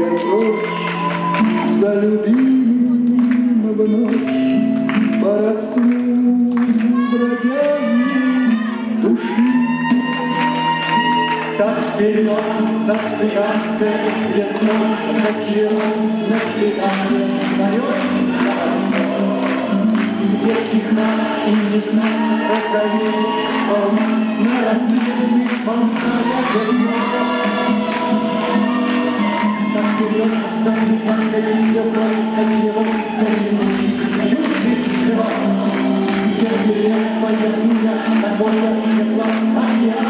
я прочь за любимым вновь по родству бродяги души. Так вперед, за цыганской весной, зачем на свидание встаёт на восток, где тихо и нежно розовеет волна на рассветных волнах весной. Так вперед, за цыганской весной, зачем на южный жива, где деревья повернули, такое светло, а я